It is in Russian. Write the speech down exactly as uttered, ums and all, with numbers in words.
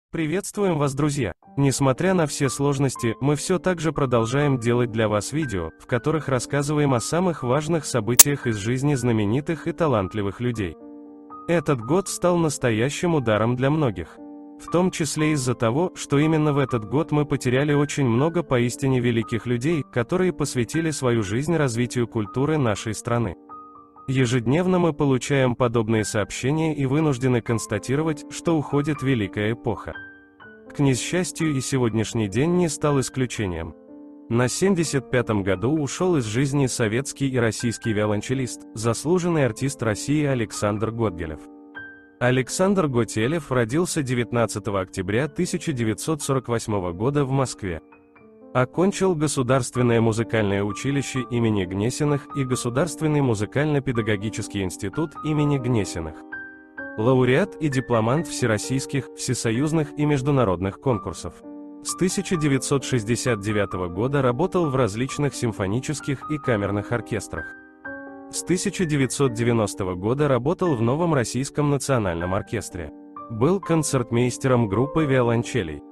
Приветствуем вас, друзья! Несмотря на все сложности, мы все так же продолжаем делать для вас видео, в которых рассказываем о самых важных событиях из жизни знаменитых и талантливых людей. Этот год стал настоящим ударом для многих. В том числе из-за того, что именно в этот год мы потеряли очень много поистине великих людей, которые посвятили свою жизнь развитию культуры нашей страны. Ежедневно мы получаем подобные сообщения и вынуждены констатировать, что уходит великая эпоха. К несчастью, и сегодняшний день не стал исключением. На семьдесят пятом году ушел из жизни советский и российский виолончелист, заслуженный артист России Александр Готгелев. Александр Готелев родился девятнадцатого октября тысяча девятьсот сорок восьмого года в Москве. Окончил Государственное музыкальное училище имени Гнесиных и Государственный музыкально-педагогический институт имени Гнесиных. Лауреат и дипломант всероссийских, всесоюзных и международных конкурсов. С тысяча девятьсот шестьдесят девятого года работал в различных симфонических и камерных оркестрах. С тысяча девятьсот девяностого года работал в Новом Российском национальном оркестре. Был концертмейстером группы виолончелей.